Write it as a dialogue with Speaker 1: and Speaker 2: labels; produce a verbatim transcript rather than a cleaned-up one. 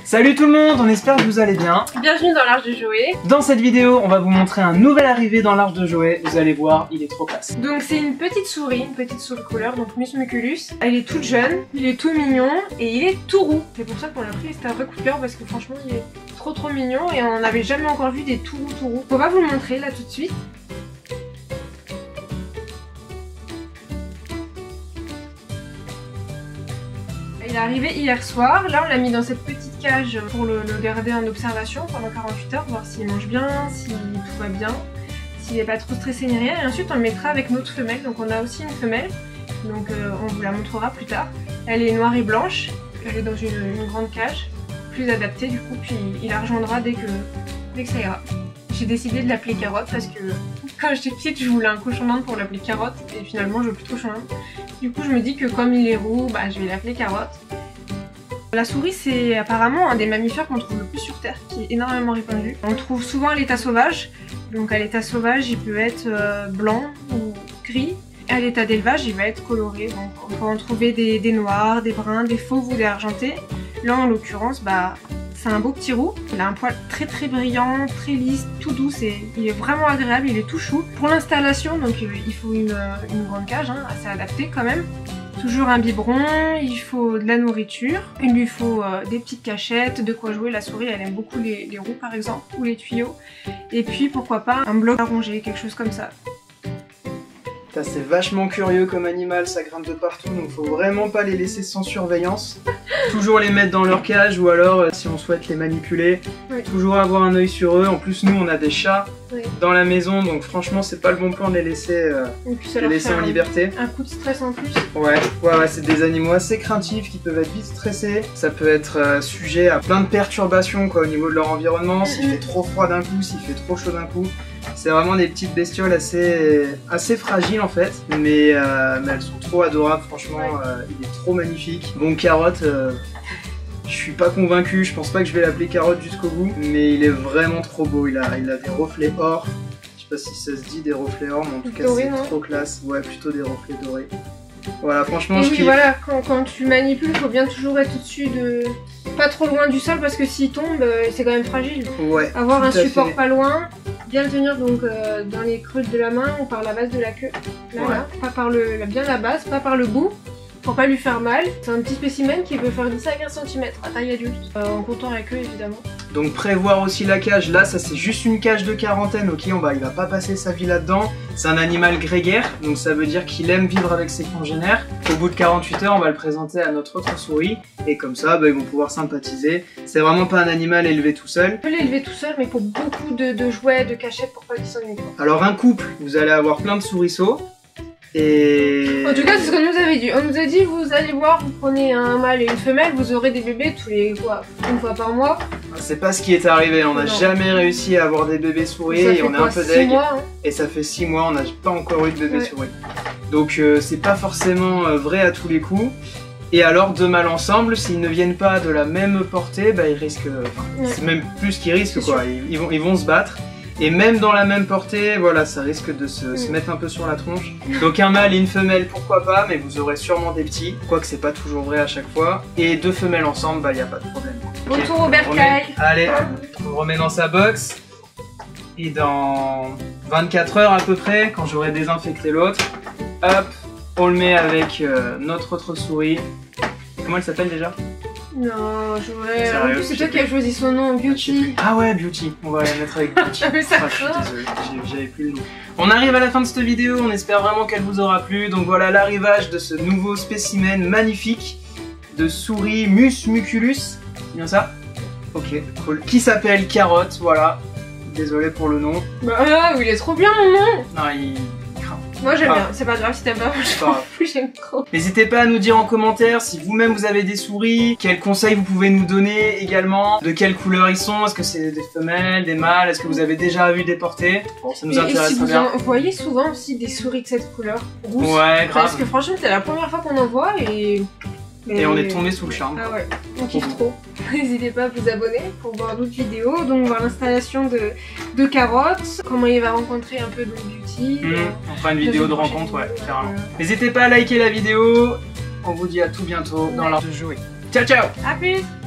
Speaker 1: Salut tout le monde, on espère que vous allez bien.
Speaker 2: Bienvenue dans l'Arche de Joé.
Speaker 1: Dans cette vidéo, on va vous montrer un nouvel arrivé dans l'Arche de Joé. Vous allez voir, il est trop classe.
Speaker 2: Donc c'est une petite souris, une petite souris couleur, donc Musmuculus. Elle est toute jeune, il est tout mignon et il est tout roux. C'est pour ça qu'on l'a pris, c'était un vrai coup de cœur parce que franchement il est trop trop mignon et on n'avait jamais encore vu des tout roux tout roux. On va vous le montrer là tout de suite. Il est arrivé hier soir, là on l'a mis dans cette petite cage pour le, le garder en observation pendant quarante-huit heures, voir s'il mange bien, si tout va bien, s'il n'est pas trop stressé ni rien, et ensuite on le mettra avec notre femelle, donc on a aussi une femelle, donc euh, on vous la montrera plus tard. Elle est noire et blanche, elle est dans une, une grande cage, plus adaptée du coup, puis il la rejoindra dès que, dès que ça ira. J'ai décidé de l'appeler Carotte parce que quand j'étais petite je voulais un cochon d'Inde pour l'appeler Carotte et finalement je veux plus de cochon d'Inde. Du coup je me dis que comme il est roux, bah, je vais l'appeler Carotte. La souris c'est apparemment un des mammifères qu'on trouve le plus sur terre, qui est énormément répandu. On le trouve souvent à l'état sauvage, donc à l'état sauvage il peut être euh, blanc ou gris. À l'état d'élevage il va être coloré, donc on peut en trouver des, des noirs, des bruns, des fauves ou des argentés. Là en l'occurrence, bah, c'est un beau petit roux, il a un poil très très brillant, très lisse, tout doux, et il est vraiment agréable, il est tout chou. Pour l'installation, donc euh, il faut une, une grande cage, hein, assez adaptée quand même. Toujours un biberon, il faut de la nourriture, il lui faut euh, des petites cachettes, de quoi jouer. La souris elle aime beaucoup les, les roues par exemple, ou les tuyaux. Et puis pourquoi pas un bloc à ronger, quelque chose comme ça.
Speaker 1: C'est vachement curieux comme animal, ça grimpe de partout, donc faut vraiment pas les laisser sans surveillance. Toujours les mettre dans leur cage ou alors euh, si on souhaite les manipuler, oui. Toujours avoir un œil sur eux. En plus nous on a des chats oui. Dans la maison, donc franchement c'est pas le bon plan de les laisser, euh, de les laisser en liberté.
Speaker 2: Un coup de stress en plus.
Speaker 1: Ouais, ouais, ouais c'est des animaux assez craintifs qui peuvent être vite stressés. Ça peut être euh, sujet à plein de perturbations quoi, au niveau de leur environnement, s'il mm-hmm. fait trop froid d'un coup, s'il fait trop chaud d'un coup. C'est vraiment des petites bestioles assez, assez fragiles en fait, mais, euh, mais elles sont trop adorables, franchement, ouais. euh, il est trop magnifique. Bon, Carotte, euh, je suis pas convaincu, je pense pas que je vais l'appeler Carotte jusqu'au bout, mais il est vraiment trop beau, il a, il a des reflets or, je sais pas si ça se dit des reflets or, mais en tout cas c'est trop classe, ouais plutôt des reflets dorés. Voilà, franchement,
Speaker 2: et
Speaker 1: je
Speaker 2: oui,
Speaker 1: kiffe.
Speaker 2: Voilà, quand, quand tu manipules, il faut bien toujours être au-dessus de... pas trop loin du sol parce que s'il tombe, c'est quand même fragile.
Speaker 1: Ouais.
Speaker 2: Avoir un support fait. Pas loin, bien le tenir donc euh, dans les creux de la main ou par la base de la queue. Là, ouais. Là, pas par le, bien la base, pas par le bout, pour pas lui faire mal. C'est un petit spécimen qui peut faire dix à quinze centimètres à taille adulte, euh, en comptant la queue évidemment. Donc
Speaker 1: prévoir aussi la cage, là ça c'est juste une cage de quarantaine, ok, on va, il va pas passer sa vie là-dedans. C'est un animal grégaire, donc ça veut dire qu'il aime vivre avec ses congénères. Au bout de quarante-huit heures, on va le présenter à notre autre souris, et comme ça, bah, ils vont pouvoir sympathiser. C'est vraiment pas un animal élevé tout seul.
Speaker 2: On peut l'élever tout seul, mais il faut beaucoup de, de jouets, de cachettes pour pas qu'il s'ennuie.
Speaker 1: Alors un couple, vous allez avoir plein de souriceaux. Et...
Speaker 2: En tout cas, c'est ce qu'on nous avait dit. On nous a dit, vous allez voir, vous prenez un mâle et une femelle, vous aurez des bébés tous les quoi, une fois par mois.
Speaker 1: C'est pas ce qui est arrivé, on n'a jamais réussi à avoir des bébés souris et on est un peu deg. Hein. Et ça fait six mois, on n'a pas encore eu de bébé ouais. souris. Donc euh, c'est pas forcément euh, vrai à tous les coups. Et alors deux mâles ensemble, s'ils ne viennent pas de la même portée, bah ils risquent. Enfin, ouais. C'est même plus qu'ils risquent quoi. Ils, ils, vont, ils vont se battre. Et même dans la même portée, voilà, ça risque de se, mmh. se mettre un peu sur la tronche. Donc un mâle et une femelle, pourquoi pas, mais vous aurez sûrement des petits, quoique c'est pas toujours vrai à chaque fois. Et deux femelles ensemble, bah y a pas de problème.
Speaker 2: Okay. Retour au bercail.
Speaker 1: Allez, on remet dans sa box. Et dans vingt-quatre heures à peu près, quand j'aurai désinfecté l'autre, hop, on le met avec euh, notre autre souris. Comment elle s'appelle déjà ?
Speaker 2: Non, j'aurais... En plus, c'est toi qui as choisi son nom, Beauty.
Speaker 1: Ah ouais, Beauty. On va la mettre avec Beauty. Ah, ça ah, je suis désolé, j'avais plus le nom. On arrive à la fin de cette vidéo, on espère vraiment qu'elle vous aura plu. Donc voilà l'arrivage de ce nouveau spécimen magnifique de souris Musmuculus. C'est bien ça? Ok, cool. Qui s'appelle Carotte, voilà. Désolé pour le nom.
Speaker 2: Bah ah, il est trop bien mon nom.
Speaker 1: Non, il...
Speaker 2: Moi j'aime ah. bien, c'est pas grave si t'aimes pas, je m'en fous, j'aime trop.
Speaker 1: N'hésitez pas à nous dire en commentaire si vous-même vous avez des souris, quels conseils vous pouvez nous donner également, de quelle couleur ils sont, est-ce que c'est des femelles, des mâles, est-ce que vous avez déjà vu des portées? Bon, ça nous et, intéresse et si
Speaker 2: vous
Speaker 1: bien.
Speaker 2: Vous voyez souvent aussi des souris de cette couleur, rousse.
Speaker 1: Ouais, grave.
Speaker 2: Parce que franchement c'est la première fois qu'on en voit et...
Speaker 1: Et, et on est tombé sous le charme.
Speaker 2: Ah ouais, on kiffe trop. N'hésitez pas à vous abonner pour voir d'autres vidéos, donc voir l'installation de, de Carotte, comment il va rencontrer un peu de Beauty.
Speaker 1: Mmh, on fera une vidéo de rencontre, ouais, carrément. N'hésitez pas à liker la vidéo, on vous dit à tout bientôt dans l'Arche de Joé. Ciao ciao.
Speaker 2: À plus.